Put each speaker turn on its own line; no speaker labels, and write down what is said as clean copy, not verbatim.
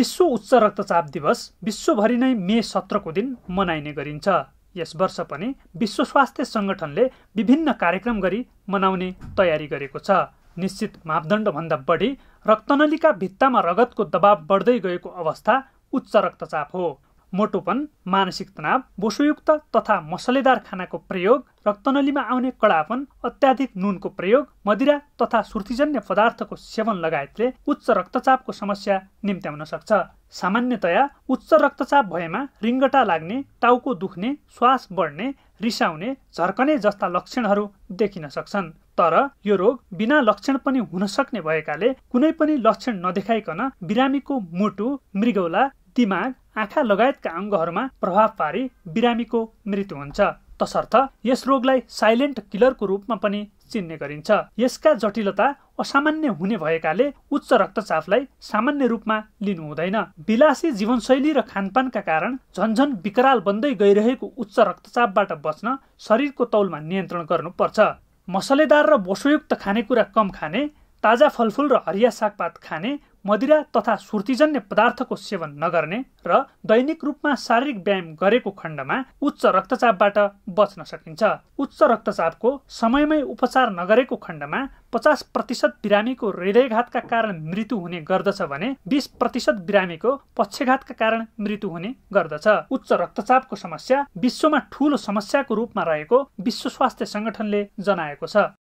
विश्व उच्च रक्तचाप दिवस विश्वभरि नै मे 17 को दिन मनाइने गरिन्छ। यस वर्ष पनि विश्व स्वास्थ्य संगठनले विभिन्न कार्यक्रम गरी मनाउने तयारी गरेको छ। निश्चित मापदण्डभन्दा बढी रक्तनलीका भित्तामा रगतको दबाव बढ्दै गएको अवस्था उच्च रक्तचाप हो। मोटोपन, मानसिक तनाव, बोसोयुक्त तथा मसलेदार खानाको प्रयोग, रक्तनलीमा आउने कडापन, अत्याधिक नुनको प्रयोग, मदिरा तथा सुर्तीजन्य पदार्थको सेवन लगायतले उच्च रक्तचापको समस्या निम्त्याउन सक्छ। सामान्यतया उच्च रक्तचाप भएमा रिङ्गटा लाग्ने, टाउको दुख्ने, श्वास बढ्ने, रिसाउने, झर्कने जस्ता लक्षणहरू देखिन सक्छन्। तर यो रोग बिना लक्षण पनि हुन सक्ने भएकाले कुनै पनि लक्षण नदेखाइकन बिरामीको मुटु, मृगौला, दिमाग, आँखा लगायतका अङ्गहरूमा प्रभाव पारी बिरामीको मृत्यु हुन्छ। तसर्थ यस रोगलाई साइलेन्ट किलरको रूपमा पनि चिन्ने गरिन्छ। यसका जटिलता असामान्य हुने भएकाले उच्च रक्तचापलाई सामान्य रूपमा लिनु हुँदैन। विलासी जीवनशैली र खानपानका कारण झन्झन विकराल बन्दै गइरहेको उच्च रक्तचापबाट बच्न शरीरको तौलमा नियन्त्रण गर्नुपर्छ। मसलेदार र बोसोयुक्त खानेकुरा कम खाने, ताजा फलफुल र हरिया सागपात खाने, मदिरा तथा सुर्तीजन्य पदार्थको सेवन नगर्ने र दैनिक रूपमा शारीरिक व्यायाम गरेको खण्डमा उच्च रक्तचापबाट बच्न सकिन्छ। उच्च रक्तचापको समयमै उपचार नगरेको खण्डमा 50% बिरामीको हृदयघातका कारण मृत्यु हुने गर्दछ भने 20% बिरामीको पक्षघातका कारण मृत्यु हुने गर्दछ। उच्च रक्तचापको समस्या विश्वमा ठूलो समस्याको रूपमा रहेको विश्व स्वास्थ्य संगठनले जनाएको छ।